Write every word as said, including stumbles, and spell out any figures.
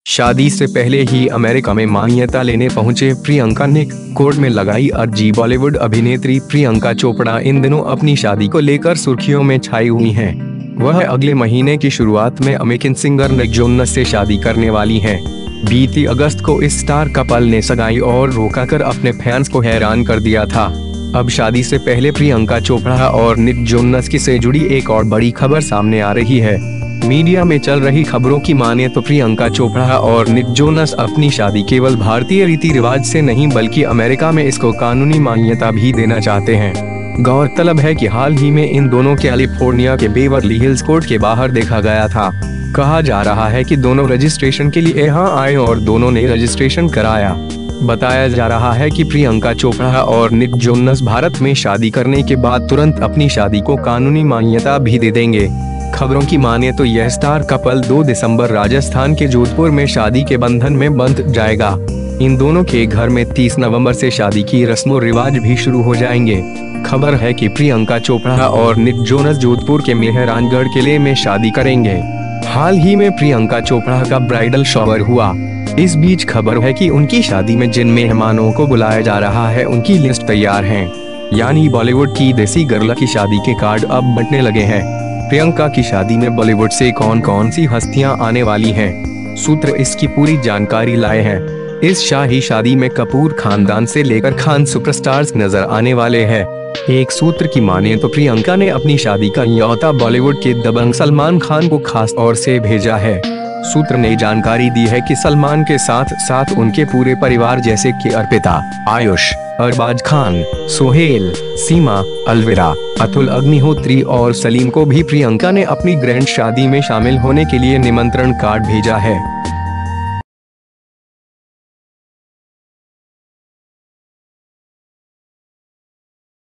शादी से पहले ही अमेरिका में मान्यता लेने पहुंचे प्रियंका ने कोर्ट में लगाई अर्जी। बॉलीवुड अभिनेत्री प्रियंका चोपड़ा इन दिनों अपनी शादी को लेकर सुर्खियों में छाई हुई हैं। वह अगले महीने की शुरुआत में अमेरिकन सिंगर निक जोनस से शादी करने वाली हैं। बीती अगस्त को इस स्टार कपल ने सगाई और रोका कर अपने फैंस को हैरान कर दिया था। अब शादी से पहले प्रियंका चोपड़ा और निक जोनस की से जुड़ी एक और बड़ी खबर सामने आ रही है। मीडिया में चल रही खबरों की माने तो प्रियंका चोपड़ा और निक जोनस अपनी शादी केवल भारतीय रीति रिवाज से नहीं बल्कि अमेरिका में इसको कानूनी मान्यता भी देना चाहते हैं। गौरतलब है कि हाल ही में इन दोनों कैलिफोर्निया के बेवरली हिल्स कोर्ट के बाहर देखा गया था। कहा जा रहा है कि दोनों रजिस्ट्रेशन के लिए यहाँ आए और दोनों ने रजिस्ट्रेशन कराया। बताया जा रहा है कि प्रियंका चोपड़ा और निक जोनस भारत में शादी करने के बाद तुरंत अपनी शादी को कानूनी मान्यता भी दे देंगे। खबरों की माने तो यह स्टार कपल दो दिसंबर राजस्थान के जोधपुर में शादी के बंधन में बंध जाएगा। इन दोनों के घर में तीस नवंबर से शादी की रस्मों रिवाज भी शुरू हो जाएंगे। खबर है कि प्रियंका चोपड़ा और निक जोनस जोधपुर के मेहरानगढ़ किले में शादी करेंगे। हाल ही में प्रियंका चोपड़ा का ब्राइडल शॉवर हुआ। इस बीच खबर है कि उनकी शादी में जिन मेहमानों को बुलाया जा रहा है उनकी लिस्ट तैयार है। यानी बॉलीवुड की देसी गर्ल की शादी के कार्ड अब बंटने लगे हैं। प्रियंका की शादी में बॉलीवुड से कौन कौन सी हस्तियां आने वाली हैं? सूत्र इसकी पूरी जानकारी लाए हैं। इस शाही शादी में कपूर खानदान से लेकर खान सुपरस्टार्स नजर आने वाले हैं। एक सूत्र की माने तो प्रियंका ने अपनी शादी का न्योता बॉलीवुड के दबंग सलमान खान को खास तौर से भेजा है। सूत्र ने जानकारी दी है कि सलमान के साथ साथ उनके पूरे परिवार जैसे कि अर्पिता, आयुष, अरबाज खान, सोहेल, सीमा, अलविरा, अतुल अग्निहोत्री और सलीम को भी प्रियंका ने अपनी ग्रैंड शादी में शामिल होने के लिए निमंत्रण कार्ड भेजा है।